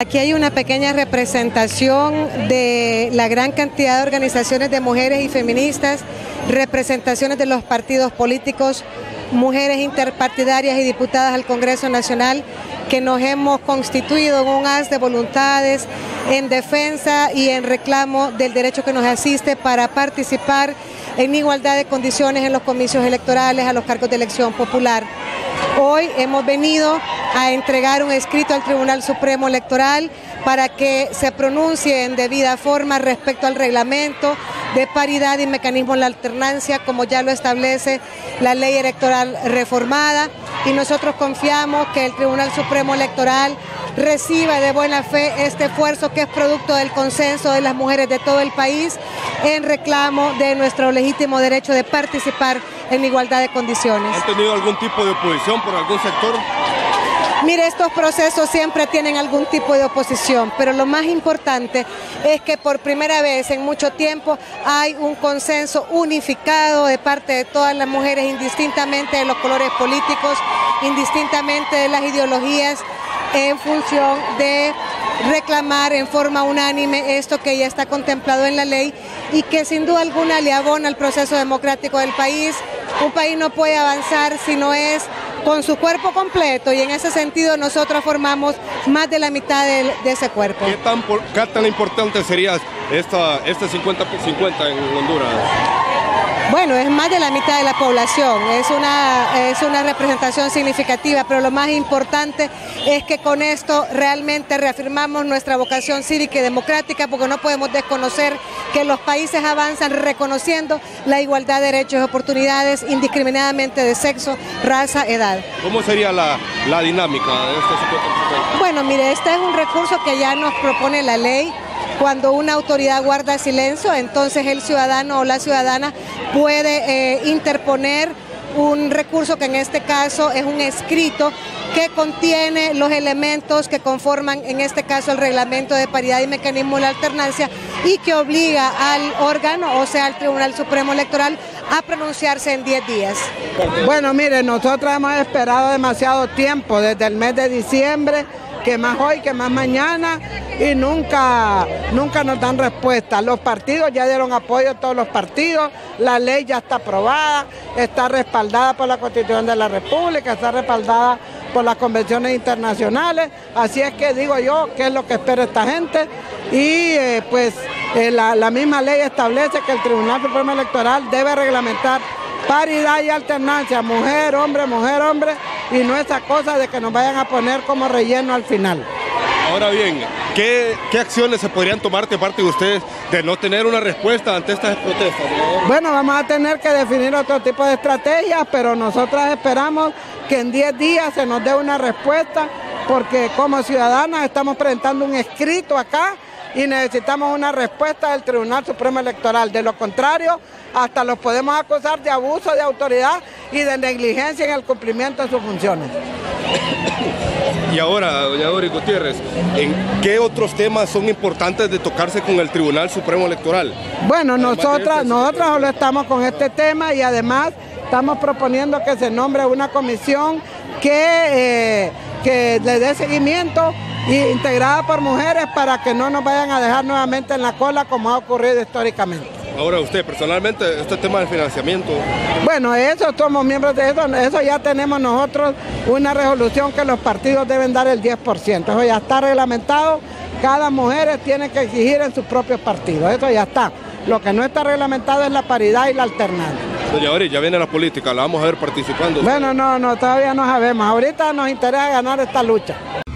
Aquí hay una pequeña representación de la gran cantidad de organizaciones de mujeres y feministas, representaciones de los partidos políticos, mujeres interpartidarias y diputadas al Congreso Nacional, que nos hemos constituido en un haz de voluntades en defensa y en reclamo del derecho que nos asiste para participar en igualdad de condiciones en los comicios electorales a los cargos de elección popular. Hoy hemos venido a entregar un escrito al Tribunal Supremo Electoral para que se pronuncie en debida forma respecto al reglamento de paridad y mecanismo de la alternancia, como ya lo establece la ley electoral reformada, y nosotros confiamos que el Tribunal Supremo Electoral reciba de buena fe este esfuerzo que es producto del consenso de las mujeres de todo el país en reclamo de nuestro legítimo derecho de participar en igualdad de condiciones. ¿Han tenido algún tipo de oposición por algún sector? Mire, estos procesos siempre tienen algún tipo de oposición, pero lo más importante es que por primera vez en mucho tiempo hay un consenso unificado de parte de todas las mujeres, indistintamente de los colores políticos, indistintamente de las ideologías, en función de reclamar en forma unánime esto que ya está contemplado en la ley y que sin duda alguna le abona al proceso democrático del país. Un país no puede avanzar si no es con su cuerpo completo, y en ese sentido nosotros formamos más de la mitad de ese cuerpo. ¿Qué tan importante sería este 50-50 en Honduras? Bueno, es más de la mitad de la población, es una representación significativa, pero lo más importante es que con esto realmente reafirmamos nuestra vocación cívica y democrática, porque no podemos desconocer que los países avanzan reconociendo la igualdad de derechos y oportunidades indiscriminadamente de sexo, raza, edad. ¿Cómo sería la dinámica de este 50-50? Bueno, mire, este es un recurso que ya nos propone la ley. Cuando una autoridad guarda silencio, entonces el ciudadano o la ciudadana puede interponer un recurso que en este caso es un escrito que contiene los elementos que conforman en este caso el reglamento de paridad y mecanismo de la alternancia y que obliga al órgano, o sea al Tribunal Supremo Electoral, a pronunciarse en 10 días. Bueno, mire, nosotros hemos esperado demasiado tiempo, desde el mes de diciembre, que más hoy, que más mañana, y nunca nos dan respuesta. Los partidos ya dieron apoyo a todos los partidos, la ley ya está aprobada, está respaldada por la Constitución de la República, está respaldada por las convenciones internacionales, así es que digo yo, ¿qué es lo que espera esta gente? Y la misma ley establece que el Tribunal Supremo Electoral debe reglamentar paridad y alternancia, mujer, hombre, y no esa cosa de que nos vayan a poner como relleno al final. Ahora bien, ¿qué acciones se podrían tomar de parte de ustedes de no tener una respuesta ante estas protestas? Bueno, vamos a tener que definir otro tipo de estrategias, pero nosotras esperamos que en 10 días se nos dé una respuesta, porque como ciudadanas estamos presentando un escrito acá y necesitamos una respuesta del Tribunal Supremo Electoral. De lo contrario, hasta los podemos acusar de abuso de autoridad y de negligencia en el cumplimiento de sus funciones. Y ahora, doña Doris Gutiérrez, ¿en qué otros temas son importantes de tocarse con el Tribunal Supremo Electoral? Bueno, nosotras solo estamos con este tema y además estamos proponiendo que se nombre una comisión que le dé seguimiento integrada por mujeres para que no nos vayan a dejar nuevamente en la cola como ha ocurrido históricamente. Ahora usted, personalmente, este tema del financiamiento. Bueno, eso somos miembros de eso ya tenemos nosotros una resolución que los partidos deben dar el 10%, eso ya está reglamentado, cada mujer tiene que exigir en sus propios partidos, eso ya está. Lo que no está reglamentado es la paridad y la alternancia. Doña Doris, ya viene la política, la vamos a ver participando. Bueno, no, todavía no sabemos, ahorita nos interesa ganar esta lucha.